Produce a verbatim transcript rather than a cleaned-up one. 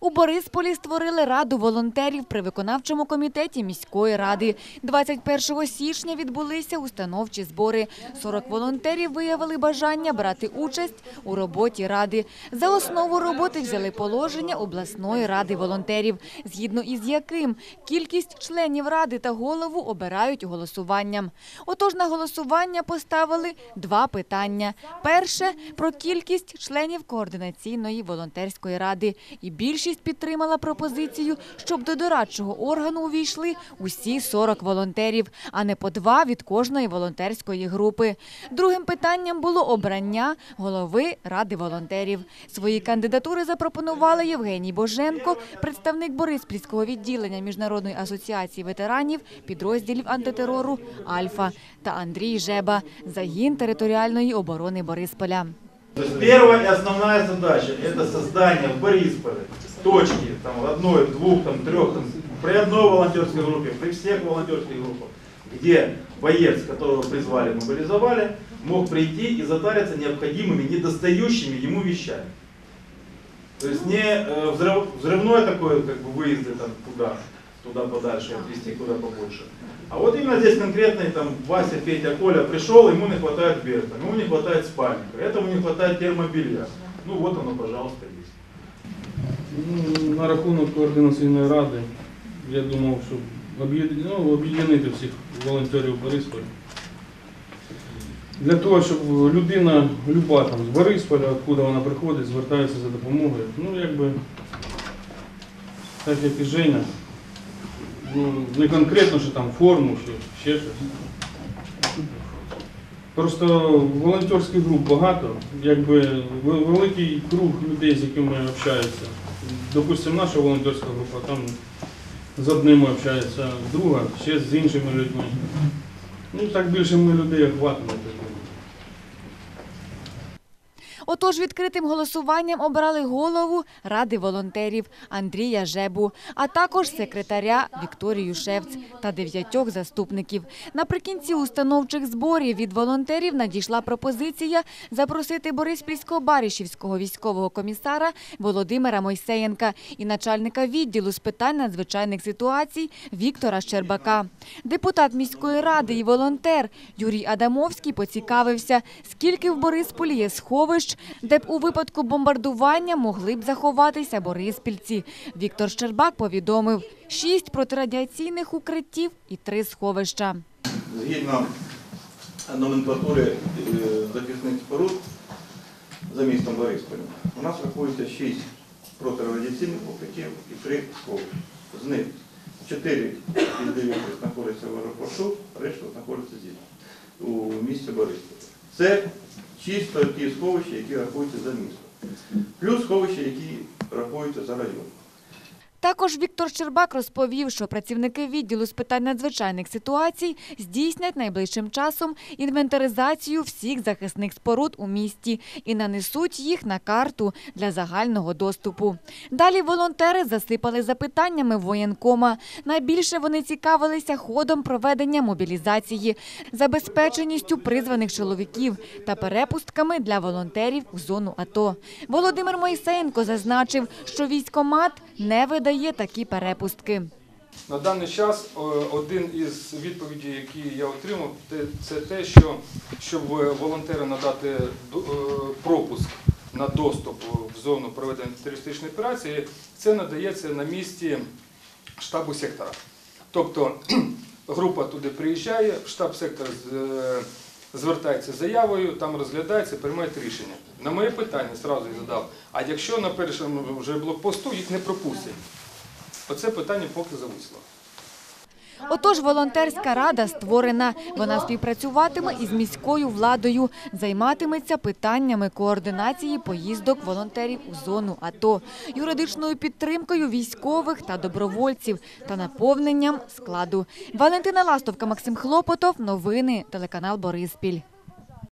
У Борисполі створили раду волонтерів при виконавчому комітеті міської ради. двадцять першого січня відбулися установчі збори. сорок волонтерів виявили бажання брати участь у роботі ради. За основу роботи взяли положення обласної ради волонтерів, згідно із яким кількість членів ради та голову обирають голосуванням. Отож, на голосування поставили два питання. Перше – про кількість членів координаційної волонтерської ради. І більшість підтримала пропозицію, щоб до дорадчого органу увійшли усі сорок волонтерів, а не по два від кожної волонтерської групи. Другим питанням було обрання голови ради волонтерів. Свої кандидатури запропонували Євгеній Боженко, представник Бориспільського відділення Міжнародної асоціації ветеранів підрозділів антитерору «Альфа» та Андрій Жеба, загін територіальної оборони Борисполя. Первая и основная задача – это создание в Борисполе точки там, одной, двух, там, трех, там, при одной волонтерской группе, при всех волонтерских группах, где боец, которого призвали, мобилизовали, мог прийти и затариться необходимыми, недостающими ему вещами. То есть не взрыв, взрывной такой как бы, выезды там, куда, туда подальше, отвезти куда побольше. А вот именно здесь конкретно там, Вася, Петя, Коля пришел, ему не хватает берта, ему не хватает спальника, этому не хватает термобелья. Ну вот оно, пожалуйста, есть. Ну, на рахунок координаційної ради, я думав, щоб ну, об'єднати всіх волонтерів Борисполя. Для того, щоб людина, люба там, з Борисполя, откуда вона приходить, звертається за допомогою. Ну, якби, так як і Женя. Ну, не конкретно, що там форму, що ще щось. Просто волонтерських груп багато, якби великий круг людей, з якими общаються. Допустимо, наша волонтерська група, там з одними общається, друга ще з іншими людьми. Ну, так більше ми людей охватимо. Отож, відкритим голосуванням обрали голову ради волонтерів Андрія Жебу, а також секретаря Вікторію Шевць та дев'ятьох заступників. Наприкінці установчих зборів від волонтерів надійшла пропозиція запросити Бориспільського баришівського військового комісара Володимира Мойсеєнка і начальника відділу з питань надзвичайних ситуацій Віктора Щербака. Депутат міської ради і волонтер Юрій Адамовський поцікавився, скільки в Борисполі є сховищ, де б у випадку бомбардування могли б заховатися бориспільці. Віктор Щербак повідомив – шість протирадіаційних укриттів і три сховища. Згідно номенклатури захисних споруд за містом Борисполем, у нас рахується шість протирадіаційних укриттів і три сховища. З них чотири із дев'яти знаходяться в аеропорту, решта знаходяться тут, у місті Борисполі. Це чисто ті сховища, які рахуються за місто. Плюс сховища, які рахуються за район. Також Віктор Щербак розповів, що працівники відділу з питань надзвичайних ситуацій здійснять найближчим часом інвентаризацію всіх захисних споруд у місті і нанесуть їх на карту для загального доступу. Далі волонтери засипали запитаннями воєнкома. Найбільше вони цікавилися ходом проведення мобілізації, забезпеченістю призваних чоловіків та перепустками для волонтерів у зону АТО. Володимир Мойсеєнко зазначив, що військкомат не видає є такі перепустки. На даний час один із відповідей, які я отримав, це те, що щоб волонтеру надати пропуск на доступ в зону проведення терористичної операції, це надається на місці штабу сектора. Тобто група туди приїжджає, штаб сектора звертається з заявою, там розглядається, приймають рішення. На моє питання одразу я задав, а якщо на першому вже блокпосту їх не пропустять? Оце питання поки зависло. Отож, волонтерська рада створена. Вона співпрацюватиме із міською владою, займатиметься питаннями координації поїздок волонтерів у зону АТО, юридичною підтримкою військових та добровольців та наповненням складу. Валентина Ластовка, Максим Хлопотов. Новини. Телеканал Бориспіль.